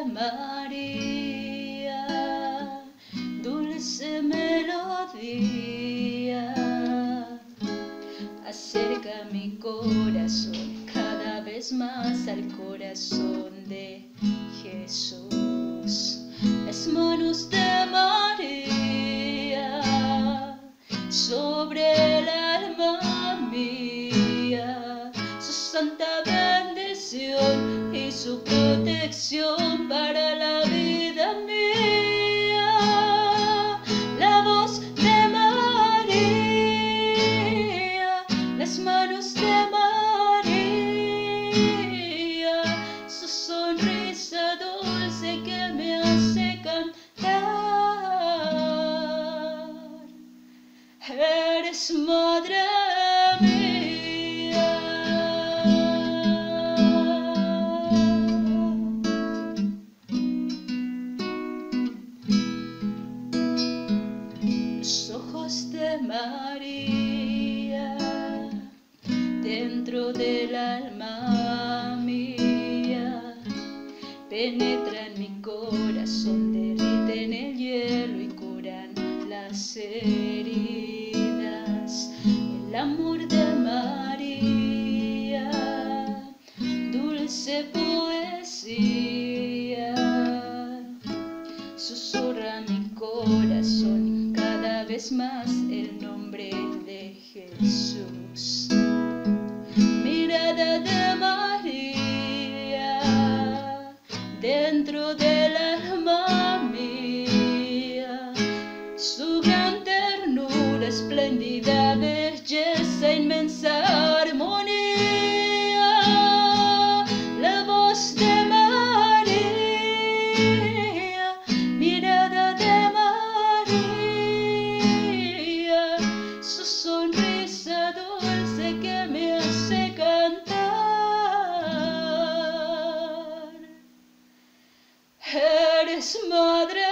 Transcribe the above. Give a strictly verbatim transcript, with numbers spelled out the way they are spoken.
María, dulce melodía, acerca mi corazón cada vez más al corazón de Jesús. Las manos de María sobre el alma mía, su santa bendición y su protección para la vida mía. La voz de María, las manos de María, su sonrisa dulce que me hace cantar. Eres madre mía. Los ojos de María dentro del alma mía penetran mi corazón, derriten el hielo y curan las heridas. El amor de María, dulce poesía, susurra mi corazón cada vez más el nombre de Jesús. Mirada de María dentro del alma mía, su gran ternura, espléndida belleza, inmensa armonía. La voz de María, mirada de María, su sonrisa dulce que me hace cantar. Eres madre